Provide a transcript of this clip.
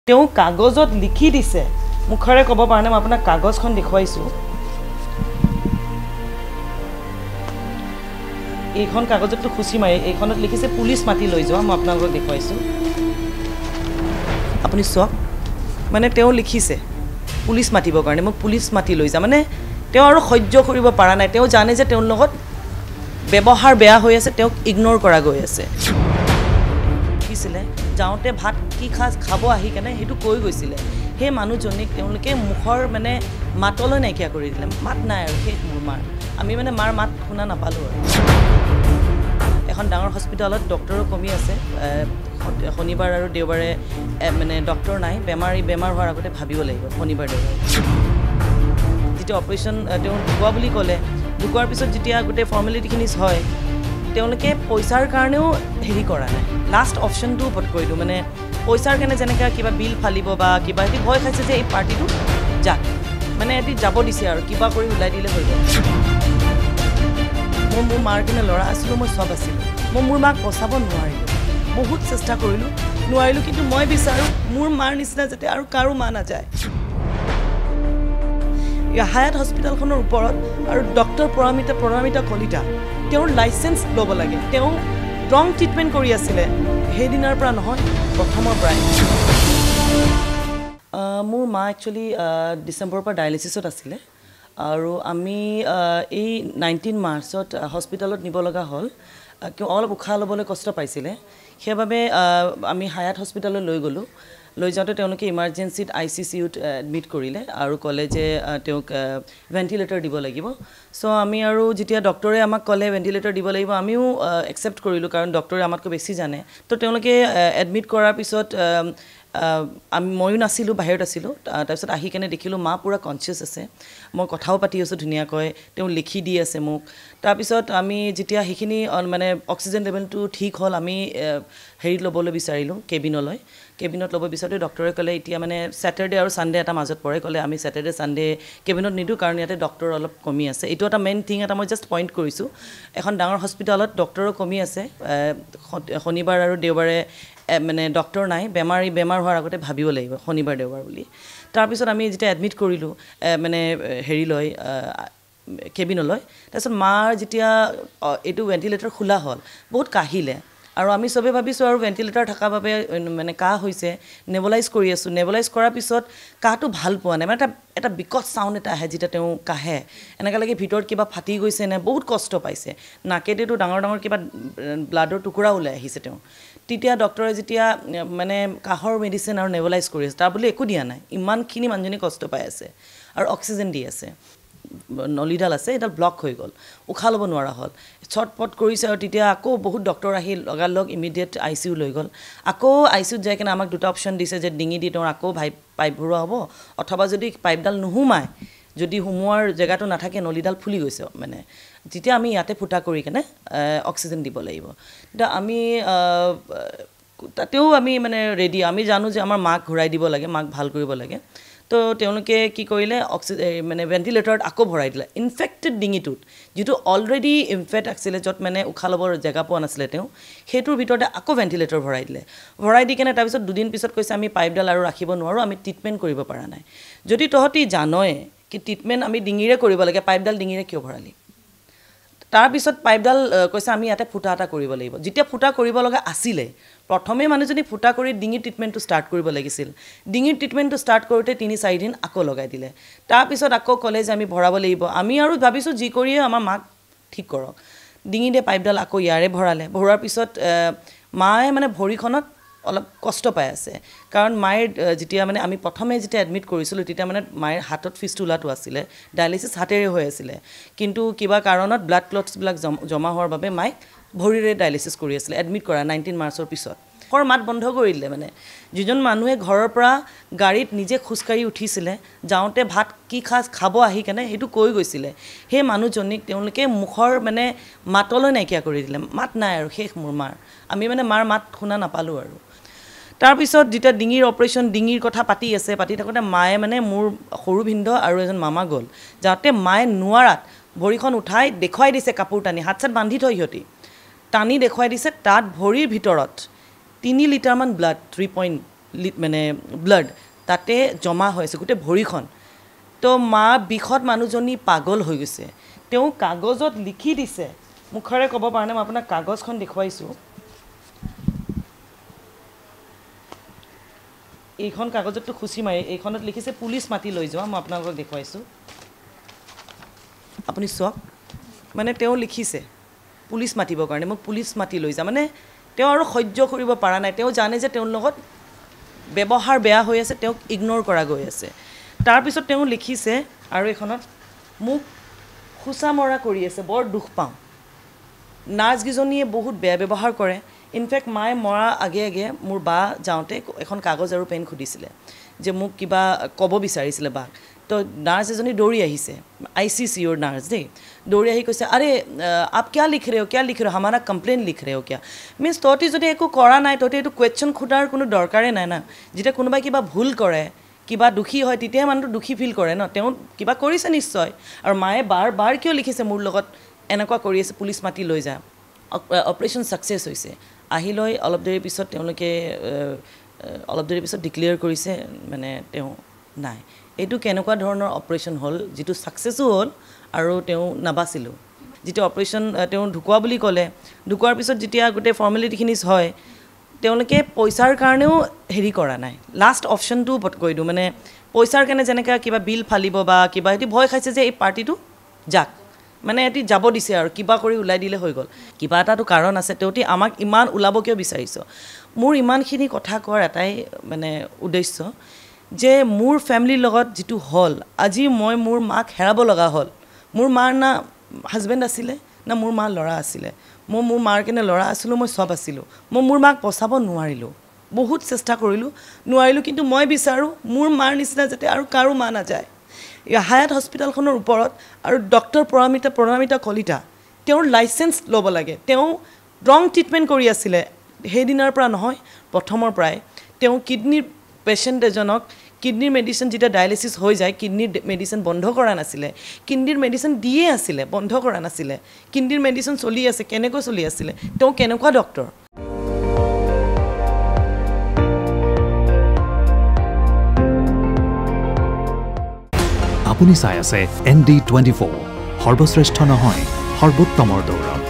তেওঁ কাগজত লিখি দিছে মুখৰে ক'ব পৰা নাই মই আপোনাক কাগজখন দেখুৱাইছো এইখন কাগজতটো খুচি মাৰি এইখনত লিখিছে পুলিচ মাতি লৈ যোৱা মই আপোনাক দেখুৱাইছো আপুনি চক মানে তেওঁ লিখিছে পুলিচ মাতিবৰ কাৰণে মোক পুলিচ মাতি লৈ যা মানে তেওঁ আৰু সহ্য কৰিব পৰা নাই তেওঁ জানে যে তেওঁৰ লগত ব্যৱহাৰ বেয়া হৈ আছে তেওঁক ইগনোৰ কৰা গৈ আছে কিছিলে যাওঁতে ভাত কি খাব আহি কেনে হেতু কৈ গৈছিলে হে মানুহজনীক তেওঁলোকে মুখৰ মানে মাতলৈ নাইকিয়া কৰি দিলে মাত নাই আৰু শেষ মোৰ মাৰ আমি মানে মাৰ মাত শুনা নাপালো আৰু এখন ডাঙৰ হস্পিটালত ডক্টৰৰ কমি আছে শনিবাৰ আৰু দেওবাৰে মানে ডক্টৰ নাই বেমাৰ হোৱাৰ আগতে ভাবিব লাগিব শনিবাৰ দেওবাৰ যেতিয়া অপাৰেশ্যন তেওঁ ঢুকুৱা বুলি ক'লে ঢুকোৱাৰ পিছত যেতিয়া গোটেই ফৰ্মেলিটিখিনি হয় তেওঁলোকে পইচাৰ কাৰণেও হেৰি কৰা নাই লাষ্ট অপশ্যনটো ওপৰত কৰিলোঁ মানে পইচাৰ কাৰণে যেনেকৈ কিবা বিল ফালিব বা কিবা এটি ভয় খাইছে যে এই পাৰ্টিটো যাক মানে এটি যাব দিছে আৰু কিবা কৰি ওলাই দিলে হৈ গ'ল মোৰ মাৰ কিনে ল'ৰা আছিলোঁ মই চব আছিলোঁ মই মোৰ মাক বচাব নোৱাৰিলোঁ বহুত চেষ্টা কৰিলোঁ নোৱাৰিলোঁ কিন্তু মই বিচাৰোঁ মোৰ মাৰ নিচিনা যাতে আৰু কাৰো মা নাযায় হায়াত হস্পিটেলখনৰ ওপৰত আৰু ডক্টৰ পৰামিতা কলিতা তেওঁৰ লাইচেঞ্চ ল'ব লাগে তেওঁ ৰং ট্ৰিটমেণ্ট কৰি আছিলে সেইদিনাৰ পৰা নহয় প্ৰথমৰ পৰাই মোৰ মা একচুৱেলি ডিচেম্বৰৰ পৰা ডায়েলিচিছত আছিলে আৰু আমি এই 19 মাৰ্চত হস্পিটেলত নিব লগা হ'ল অলপ উশাহ ল'বলৈ কষ্ট পাইছিলে সেইবাবে আমি হায়াত হস্পিটেললৈ লৈ গ'লোঁ লৈ যাওঁতে তেওঁলোকে ইমাৰ্জেঞ্চিত ICCUত এডমিট কৰিলে আৰু ক'লে যে তেওঁক ভেণ্টিলেটৰ দিব লাগিব চ' আমি আৰু যেতিয়া ডক্টৰে আমাক ক'লে ভেণ্টিলেটৰ দিব লাগিব আমিও একচেপ্ট কৰিলোঁ কাৰণ ডক্টৰে আমাতকৈ বেছি জানে তো তেওঁলোকে এডমিট কৰাৰ পিছত ময়ো নাছিলোঁ বাহিৰত আছিলোঁ তাৰপিছত আহি কেনে দেখিলোঁ মা পূৰা কনচিয়াছ আছে মই কথাও পাতি আছোঁ ধুনীয়াকৈ তেওঁ লিখি দি আছে মোক তাৰপিছত আমি যেতিয়া সেইখিনি মানে অক্সিজেন লেভেলটো ঠিক হ'ল আমি হেৰিত ল'বলৈ বিচাৰিলোঁ কেবিনত ল'ব বিচাৰোঁতে ডক্টৰে ক'লে এতিয়া মানে ছেটাৰডে আৰু ছানডে এটা মাজত পৰে ক'লে আমি ছেটাৰডে ছানডে কেবিনত নিদিওঁ কাৰণ ইয়াতে ডক্টৰ অলপ কমি আছে এইটো এটা মেইন থিং এটা মই জাষ্ট পইণ্ট কৰিছোঁ এখন ডাঙৰ হস্পিটেলত ডক্টৰৰ কমি আছে শনিবাৰ আৰু দেওবাৰে মানে ডক্টৰ নাই বেমাৰ হোৱাৰ আগতে ভাবিব লাগিব শনিবাৰ দেওবাৰ বুলি তাৰপিছত আমি যেতিয়া এডমিট কৰিলোঁ মানে হেৰি লৈ কেবিনলৈ তাৰপিছত মাৰ যেতিয়া এইটো ভেণ্টিলেটৰ খোলা হ'ল বহুত কাহিলে আৰু আমি চবে ভাবিছোঁ আৰু ভেণ্টিলেটৰ থকাৰ বাবে মানে কাহ হৈছে নেবুলাইজ কৰি আছোঁ নেবুলাইজ কৰাৰ পিছত কাহটো ভাল পোৱা নাই মানে এটা বিকট চাউণ্ড এটা আহে যেতিয়া তেওঁ কাহে এনেকৈ লাগে ভিতৰত কিবা ফাটি গৈছে নে বহুত কষ্ট পাইছে নাকেদিতো ডাঙৰ কিবা ব্লাডৰ টুকুৰা ওলাই আহিছে তেওঁ তেতিয়া ডক্টৰে যেতিয়া মানে কাহৰ মেডিচিন আৰু নেবুলাইজ কৰি আছে তাৰ বুলি একো দিয়া নাই ইমানখিনি মানুহজনী কষ্ট পাই আছে আৰু অক্সিজেন দি আছে নলীডাল আছে এডাল ব্লক হৈ গ'ল উশাহ ল'ব নোৱাৰা হ'ল ছটপট কৰিছে আৰু তেতিয়া আকৌ বহুত ডক্টৰ আহি লগালগ ইমিডিয়েট ICU লৈ গ'ল আকৌ ICUত যাই কিনে আমাক দুটা অপশ্যন দিছে যে ডিঙি দি তেওঁৰ আকৌ পাইপ ভৰোৱা হ'ব অথবা যদি পাইপডাল নোসোমায় যদি সোমোৱাৰ জেগাটো নাথাকে নলীডাল ফুলি গৈছে মানে তেতিয়া আমি ইয়াতে ফুটা কৰি কেনে অক্সিজেন দিব লাগিব তেতিয়া আমি তাতেও আমি মানে ৰেডি আমি জানো যে আমাৰ মাক ঘূৰাই দিব লাগে মাক ভাল কৰিব লাগে তো তেওঁলোকে কি কৰিলে মানে ভেণ্টিলেটৰত আকৌ ভৰাই দিলে ইনফেক্টেড ডিঙিটোত যিটো অলৰেডি ইনফেক্ট আছিলে য'ত মানে উশাহ ল'বৰ জেগা পোৱা নাছিলে তেওঁ সেইটোৰ ভিতৰতে আকৌ ভেণ্টিলেটৰ ভৰাই দি কেনে তাৰপিছত দুদিন পিছত কৈছে আমি পাইপডাল আৰু ৰাখিব নোৱাৰোঁ আমি ট্ৰিটমেণ্ট কৰিব পৰা নাই যদি তহঁতি জানয়ে কি ট্ৰিটমেণ্ট আমি ডিঙিৰে কৰিব লাগে পাইপডাল ডিঙিৰে কিয় ভৰালি তাৰপিছত পাইপডাল কৈছে আমি ইয়াতে ফুটা এটা কৰিব লাগিব যেতিয়া ফুটা কৰিব লগা আছিলে প্ৰথমে মানুহজনী ফুটা কৰি ডিঙিৰ ট্ৰিটমেণ্টটো ষ্টাৰ্ট কৰিব লাগিছিল ডিঙিৰ ট্ৰিটমেণ্টটো ষ্টাৰ্ট কৰোঁতে 3-4 দিন আকৌ লগাই দিলে তাৰপিছত আকৌ ক'লে যে আমি ভৰাব লাগিব আমি আৰু ভাবিছোঁ যি কৰিয়ে আমাৰ মাক ঠিক কৰক ডিঙিতে পাইপডাল আকৌ ইয়াৰে ভৰোৱাৰ পিছত মায়ে মানে ভৰিখনত অলপ কষ্ট পাই আছে কাৰণ মায়েৰ যেতিয়া মানে আমি প্ৰথমে যেতিয়া এডমিট কৰিছিলোঁ তেতিয়া মানে মায়েৰ হাতত ফিষ্টুলাটো আছিলে ডায়েলিচিছ হাতেৰে হৈ আছিলে কিন্তু কিবা কাৰণত ব্লাড ক্লটছবিলাক জমা হোৱাৰ বাবে মাইক ভৰিৰে ডায়েলিচিছ কৰি আছিলে এডমিট কৰা 19 মাৰ্চৰ পিছত মাত বন্ধ কৰি দিলে মানে যিজন মানুহে ঘৰৰ পৰা গাড়ীত নিজে খোজকাঢ়ি উঠিছিলে যাওঁতে ভাত কি খাব আহি কেনে সেইটো কৈ গৈছিলে সেই মানুহজনীক তেওঁলোকে মুখৰ মানে মাতলৈ নাইকিয়া কৰি দিলে মাত নাই আৰু শেষ মোৰ মাৰ আমি মানে মাৰ মাত শুনা নাপালোঁ আৰু তাৰপিছত যেতিয়া ডিঙিৰ অপাৰেশ্যন ডিঙিৰ কথা পাতি থাকোঁতে মায়ে মানে মোৰ সৰু ভিনদেউ আৰু এজন মামা গ'ল যাওঁতে মায়ে নোৱাৰাত ভৰিখন উঠাই দেখুৱাই দিছে কাপোৰ টানি হাত চাত বান্ধি থৈ সিহঁতি টানি দেখুৱাই দিছে তাত ভৰিৰ ভিতৰত 3 লিটাৰমান ব্লাড 3 মানে ব্লাড তাতে জমা হৈ আছে গোটেই ভৰিখন তো মা বিষত মানুহজনী পাগল হৈ গৈছে তেওঁ কাগজত লিখি দিছে মুখৰে ক'ব পৰা নাই মই আপোনাক কাগজখন দেখুৱাইছোঁ এইখন কাগজতটো খুচি মাৰি এইখনত লিখিছে পুলিচ মাতি লৈ যোৱা মই আপোনালোকক দেখুৱাইছোঁ আপুনি চাওক মানে তেওঁ লিখিছে পুলিচ মাতিবৰ কাৰণে মোক পুলিচ মাতি লৈ যা মানে তেওঁ আৰু সহ্য কৰিব পৰা নাই তেওঁ জানে যে তেওঁৰ লগত ব্যৱহাৰ বেয়া হৈ আছে তেওঁক ইগনোৰ কৰা গৈ আছে তাৰপিছত তেওঁ লিখিছে আৰু এইখনত মোক খুচা মৰা কৰি আছে বৰ দুখ পাওঁ নাৰ্ছকেইজনীয়ে বহুত বেয়া ব্যৱহাৰ কৰে ইনফেক্ট মায়ে মৰা আগে আগে মোৰ বা যাওঁতে এখন কাগজ আৰু পেন খুদিছিলে যে মোক কিবা ক'ব বিচাৰিছিলে বাক তো নাৰ্ছ এজনী দৌৰি আহিছে ICCৰ নাৰ্ছ দেই দৌৰি আহি কৈছে আৰে আপ কিয়া লিখ ৰহে हो हमारा कंप्लेन लिख रहे हो क्या মিন্স তহঁতি যদি একো কৰা নাই তহঁতি এইটো কুৱেশ্যন সোধাৰ কোনো দৰকাৰেই নাই না যেতিয়া কোনোবাই কিবা ভুল কৰে কিবা দুখী হয় তেতিয়া মানুহটো দুখী ফিল কৰে ন তেওঁ কিবা কৰিছে নিশ্চয় আৰু মায়ে বাৰ কিয় লিখিছে মোৰ লগত এনেকুৱা কৰি আছে পুলিচ মাতি লৈ যা অপাৰেশ্যন ছাকচেছ হৈছে আহি লৈ অলপ দেৰি পিছত তেওঁলোকে অলপ দেৰি পিছত ডিক্লেয়াৰ কৰিছে মানে তেওঁ নাই এইটো কেনেকুৱা ধৰণৰ অপাৰেশ্যন হ'ল যিটো ছাকচেছো হ'ল আৰু তেওঁ নাবাচিলোঁ যিটো অপাৰেশ্যন তেওঁ ঢুকোৱা বুলি ক'লে ঢুকোৱাৰ পিছত যেতিয়া গোটেই ফৰ্মেলিটিখিনি হয় তেওঁলোকে পইচাৰ কাৰণেও হেৰি কৰা নাই লাষ্ট অপশ্যনটো কৈ দিওঁ মানে পইচাৰ কাৰণে যেনেকৈ কিবা বিল ফালিব বা কিবা এটি ভয় খাইছে যে এই পাৰ্টিটো যাক মানে এটি যাব দিছে আৰু কিবা কৰি ওলাই দিলে হৈ গ'ল কিবা এটাতো কাৰণ আছে তেওঁতি আমাক ইমান ওলাব কিয় বিচাৰিছ মোৰ ইমানখিনি কথা কোৱাৰ এটাই মানে উদ্দেশ্য যে মোৰ ফেমিলিৰ লগত যিটো হ'ল আজি মই মোৰ মাক হেৰাব লগা হ'ল মোৰ মাৰ না হাজবেণ্ড আছিলে না মোৰ মাৰ ল'ৰা আছিলে মই মোৰ মাৰ কেনে ল'ৰা আছিলোঁ মই সব আছিলোঁ মই মোৰ মাক বচাব নোৱাৰিলোঁ বহুত চেষ্টা কৰিলোঁ নোৱাৰিলোঁ কিন্তু মই বিচাৰোঁ মোৰ মাৰ নিচিনা যাতে আৰু কাৰো মা নাযায় হায়াত হস্পিটেলখনৰ ওপৰত আৰু ডক্টৰ প্ৰণামিতা কলিতা তেওঁৰ লাইচেন্স ল'ব লাগে তেওঁ ৰং ট্ৰিটমেণ্ট কৰি আছিলে সেইদিনাৰ পৰা নহয় প্ৰথমৰ পৰাই তেওঁ কিডনিৰ পেচেণ্ট এজনক কিডনিৰ মেডিচিন যেতিয়া ডায়ালিচিছ হৈ যায় কিডনিৰ মেডিচিন বন্ধ কৰা নাছিলে কিডনিৰ মেডিচিন দিয়ে আছিলে বন্ধ কৰা নাছিলে কিডনিৰ মেডিচিন চলি আছে কেনেকৈ চলি আছিলে তেওঁ কেনেকুৱা ডক্টৰ আপুনি চাই আছে ND24 সৰ্বশ্ৰেষ্ঠ নহয় সৰ্বোত্তমৰ দৌৰ